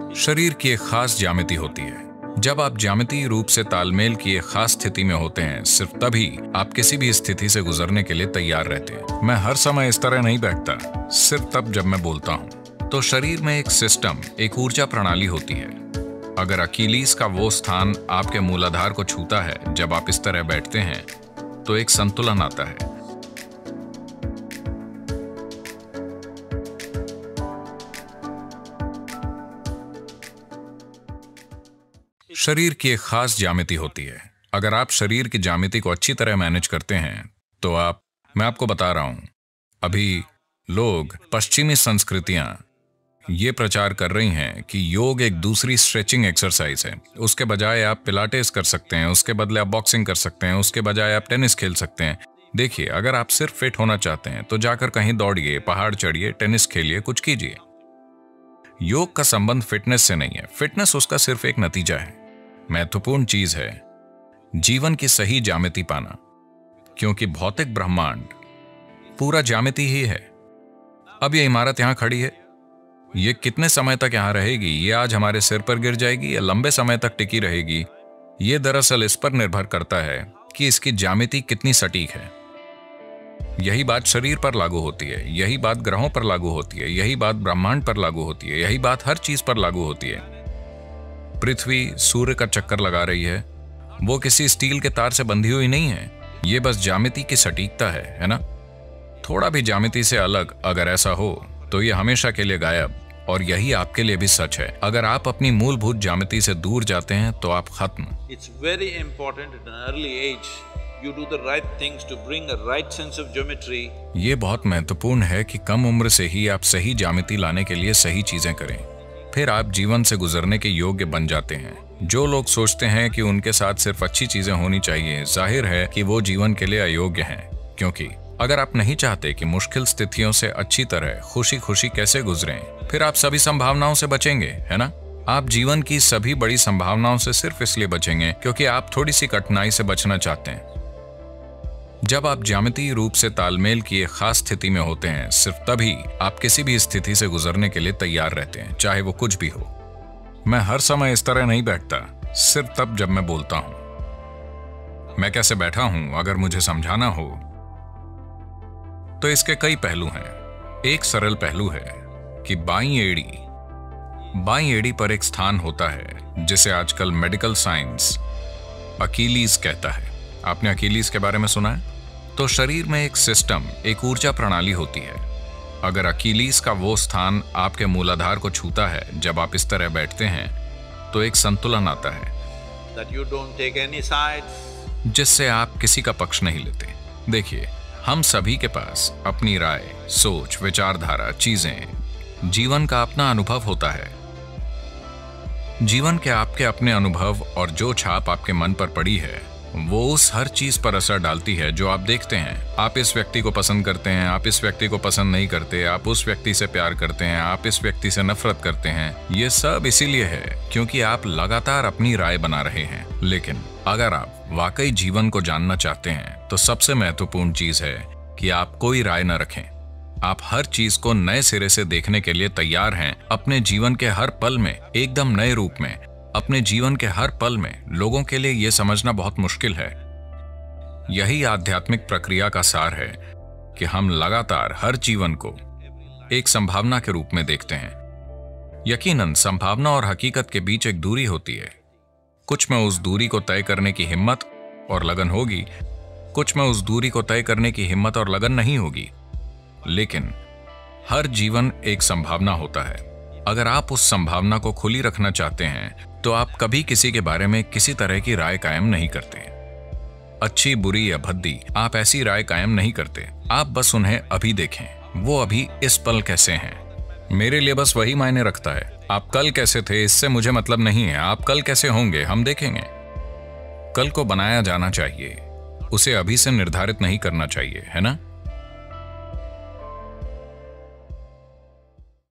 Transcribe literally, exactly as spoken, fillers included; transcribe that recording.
शरीर की एक खास ज्यामिति होती है। जब आप ज्यामितीय रूप से तालमेल की एक खास स्थिति में होते हैं, सिर्फ तभी आप किसी भी स्थिति से गुजरने के लिए तैयार रहते हैं। मैं हर समय इस तरह नहीं बैठता, सिर्फ तब जब मैं बोलता हूँ। तो शरीर में एक सिस्टम, एक ऊर्जा प्रणाली होती है। अगर अकीलीस का वो स्थान आपके मूलाधार को छूता है जब आप इस तरह बैठते हैं, तो एक संतुलन आता है। शरीर की एक खास ज्यामिति होती है। अगर आप शरीर की ज्यामिति को अच्छी तरह मैनेज करते हैं तो आप, मैं आपको बता रहा हूं, अभी लोग, पश्चिमी संस्कृतियां ये प्रचार कर रही हैं कि योग एक दूसरी स्ट्रेचिंग एक्सरसाइज है। उसके बजाय आप पिलाटेस कर सकते हैं, उसके बदले आप बॉक्सिंग कर सकते हैं, उसके बजाय आप टेनिस खेल सकते हैं। देखिए, अगर आप सिर्फ फिट होना चाहते हैं तो जाकर कहीं दौड़िए, पहाड़ चढ़िए, टेनिस खेलिए, कुछ कीजिए। योग का संबंध फिटनेस से नहीं है। फिटनेस उसका सिर्फ एक नतीजा है। महत्वपूर्ण चीज है जीवन की सही ज्यामिति पाना, क्योंकि भौतिक ब्रह्मांड पूरा ज्यामिति ही है। अब ये इमारत यहां खड़ी है, ये कितने समय तक यहां रहेगी, ये आज हमारे सिर पर गिर जाएगी या लंबे समय तक टिकी रहेगी, ये दरअसल इस पर निर्भर करता है कि इसकी ज्यामिति कितनी सटीक है। यही बात शरीर पर लागू होती है, यही बात ग्रहों पर लागू होती है, यही बात ब्रह्मांड पर लागू होती है, यही बात हर चीज पर लागू होती है। पृथ्वी सूर्य का चक्कर लगा रही है, वो किसी स्टील के तार से बंधी हुई नहीं है। ये बस ज्यामिति की सटीकता है, है ना? थोड़ा भी ज्यामिति से अलग अगर ऐसा हो तो ये हमेशा के लिए गायब। और यही आपके लिए भी सच है। अगर आप अपनी मूलभूत ज्यामिति से दूर जाते हैं तो आप खत्म। It's very important at an early age you do the right things to bring a right sense of geometry. ये बहुत महत्वपूर्ण है कि कम उम्र से ही आप सही ज्यामिति लाने के लिए सही चीजें करें, फिर आप जीवन से गुजरने के योग्य बन जाते हैं। जो लोग सोचते हैं कि उनके साथ सिर्फ अच्छी चीजें होनी चाहिए, जाहिर है कि वो जीवन के लिए अयोग्य हैं। क्योंकि अगर आप नहीं चाहते कि मुश्किल स्थितियों से अच्छी तरह खुशी खुशी कैसे गुजरें, फिर आप सभी संभावनाओं से बचेंगे, है ना? आप जीवन की सभी बड़ी संभावनाओं से सिर्फ इसलिए बचेंगे क्योंकि आप थोड़ी सी कठिनाई से बचना चाहते हैं। जब आप ज्यामितीय रूप से तालमेल की एक खास स्थिति में होते हैं, सिर्फ तभी आप किसी भी स्थिति से गुजरने के लिए तैयार रहते हैं, चाहे वो कुछ भी हो। मैं हर समय इस तरह नहीं बैठता, सिर्फ तब जब मैं बोलता हूं। मैं कैसे बैठा हूं, अगर मुझे समझाना हो तो इसके कई पहलू हैं। एक सरल पहलू है कि बाईं एड़ी बाईं एड़ी पर एक स्थान होता है जिसे आजकल मेडिकल साइंस अकीलीस कहता है। आपने अकीलीस के बारे में सुना है? तो शरीर में एक सिस्टम, एक ऊर्जा प्रणाली होती है। अगर अकीलीस का वो स्थान आपके मूलाधार को छूता है जब आप इस तरह बैठते हैं, तो एक संतुलन आता है That you don't take any sides. जिससे आप किसी का पक्ष नहीं लेते। देखिए, हम सभी के पास अपनी राय, सोच, विचारधारा, चीजें, जीवन का अपना अनुभव होता है। जीवन के आपके अपने अनुभव और जो छाप आपके मन पर पड़ी है, वो उस हर चीज पर असर डालती है जो आप देखते हैं। आप इस व्यक्ति को पसंद करते हैं, आप इस व्यक्ति को पसंद नहीं करते, आप उस व्यक्ति से प्यार करते हैं, आप इस व्यक्ति से नफरत करते हैं। ये सब इसीलिए है क्योंकि आप लगातार अपनी राय बना रहे हैं। लेकिन अगर आप वाकई जीवन को जानना चाहते हैं तो सबसे महत्वपूर्ण चीज है कि आप कोई राय न रखें। आप हर चीज को नए सिरे से देखने के लिए तैयार हैं। अपने जीवन के हर पल में, एकदम नए रूप में, अपने जीवन के हर पल में। लोगों के लिए यह समझना बहुत मुश्किल है। यही आध्यात्मिक प्रक्रिया का सार है कि हम लगातार हर जीवन को एक संभावना के रूप में देखते हैं। यकीनन संभावना और हकीकत के बीच एक दूरी होती है। कुछ में उस दूरी को तय करने की हिम्मत और लगन होगी, कुछ में उस दूरी को तय करने की हिम्मत और लगन नहीं होगी। लेकिन हर जीवन एक संभावना होता है। अगर आप उस संभावना को खुली रखना चाहते हैं तो आप कभी किसी के बारे में किसी तरह की राय कायम नहीं करते। अच्छी, बुरी या भद्दी, आप ऐसी राय कायम नहीं करते। आप बस उन्हें अभी देखें, वो अभी इस पल कैसे हैं। मेरे लिए बस वही मायने रखता है। आप कल कैसे थे इससे मुझे मतलब नहीं है। आप कल कैसे होंगे हम देखेंगे। कल को बनाया जाना चाहिए, उसे अभी से निर्धारित नहीं करना चाहिए, है ना?